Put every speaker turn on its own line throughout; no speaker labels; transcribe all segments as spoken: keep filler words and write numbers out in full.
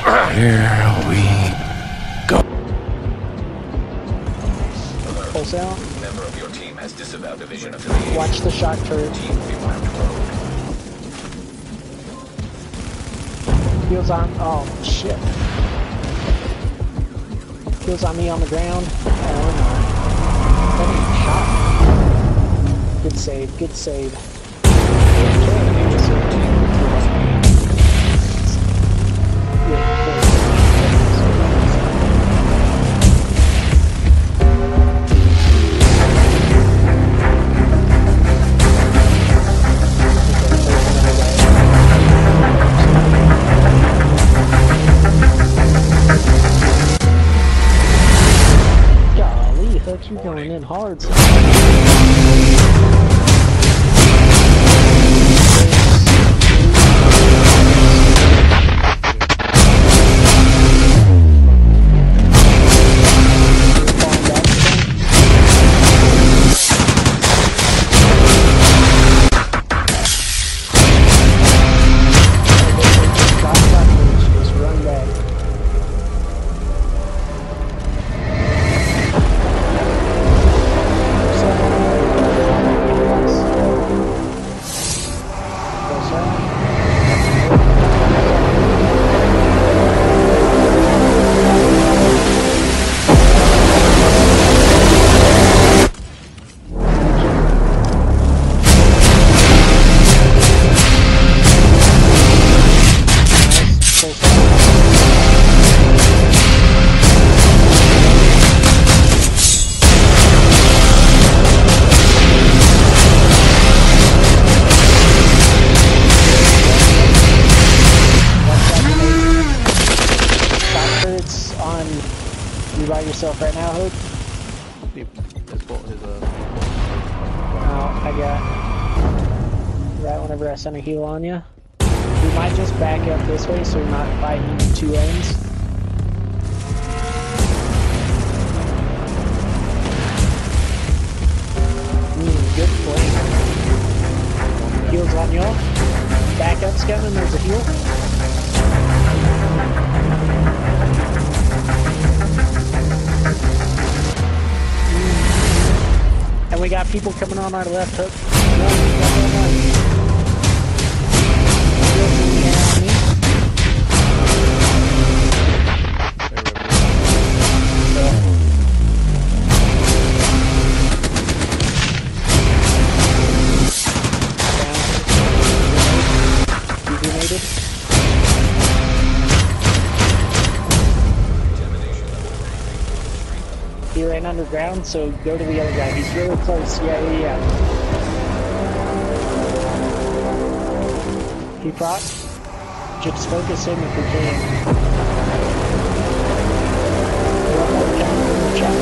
Here we go.
Wholesale.
Member of your team has disavowed division affiliation.
Watch the shock turret.
Team will be marked rogue.
Heels on. Oh shit. Heels on me on the ground. Oh no. That ain't shot. Good save. Good save. You're going in hard. You by yourself right now, Hood?
His bot, his, uh...
Oh, I got... Right whenever I send a heal on you. We might just back up this way so we're not fighting two lanes. Mm, good play. Heals on y'all. Backup's coming, there's a heal. And we got people coming on our left hook. Run, run, run, run. He ran underground, so go to the other guy. He's really close. Yeah, yeah, yeah. He proc. Just focus him if we can. One more coming from the chat.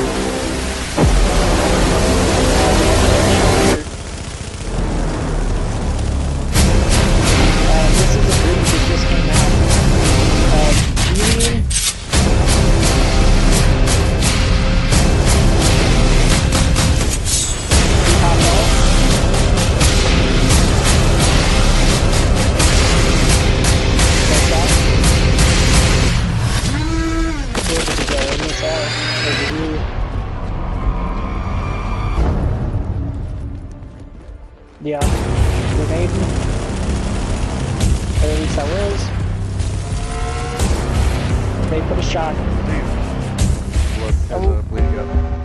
Uh, this is a breach that just came out. Uh, Julian. Yeah, grenade. Or at least I was. They put a shot.
Look, there's
oh.
a bleeding up.